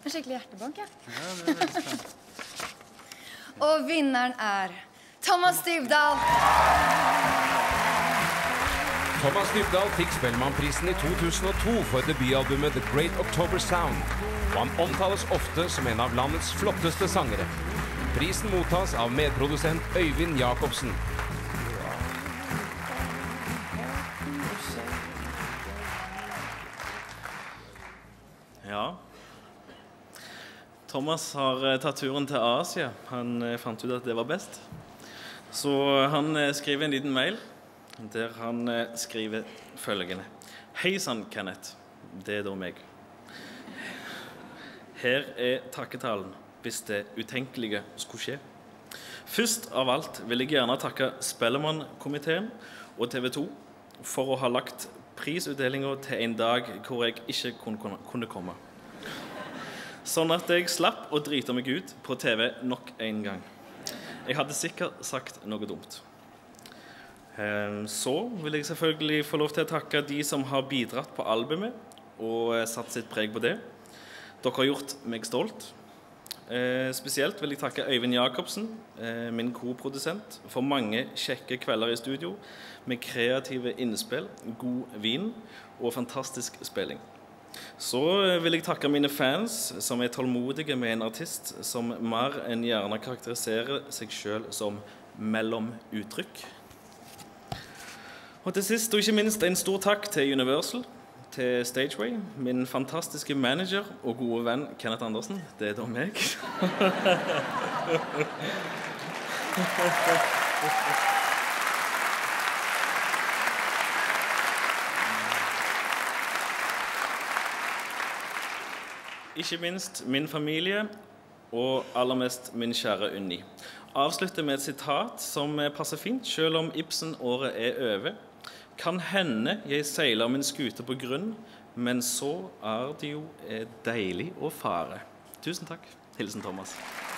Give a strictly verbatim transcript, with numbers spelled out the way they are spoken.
En skikkelig hjertebank, ja. Ja, det er veldig spennende. Og vinneren er Thomas Dybdahl. Thomas Dybdahl fikk Spellemannprisen i to tusen og to for debutalbumet The Great October Sound, og han omtales ofte som en av landets flotteste sangere. Prisen mottas av medprodusent Øyvind Jakobsen. Ja. Thomas har tatt turen til Asia. Han fant ut at det var best. Så han skriver en liten mail der han skriver følgende. Hei sann, Kenneth. Det er da meg. Her er takketalen hvis det utenkelige skulle skje. Først av alt vil jeg gjerne takke Spellemann-komiteen og T V to for å ha lagt prisutdelingen til en dag hvor jeg ikke kunne komme. Sånn at jeg slapp å drite meg ut på T V nok en gang. Jeg hadde sikkert sagt noe dumt. Så vil jeg selvfølgelig få lov til å takke de som har bidratt på albumet og satt sitt preg på det. Dere har gjort meg stolt. Spesielt vil jeg takke Øyvind Jakobsen, min koprodusent, for mange kjekke kvelder i studio med kreative innspill, god vin og fantastisk spilling. Så vil jeg takke mine fans som er tålmodige med en artist som mer enn gjerne karakteriserer seg selv som mellomuttrykk. Og til sist, og ikke minst, en stor takk til Universal, til Stageway, min fantastiske manager og gode venn Kenneth Andersen. Det er da meg. Ikke minst min familie, og aller mest min kjære Unni. Avslutter med et sitat som passer fint, selv om Ibsen-året er over. Kan hende jeg seiler min skute på grunn, men så er det jo deilig å fare. Tusen takk. Hilsen Thomas.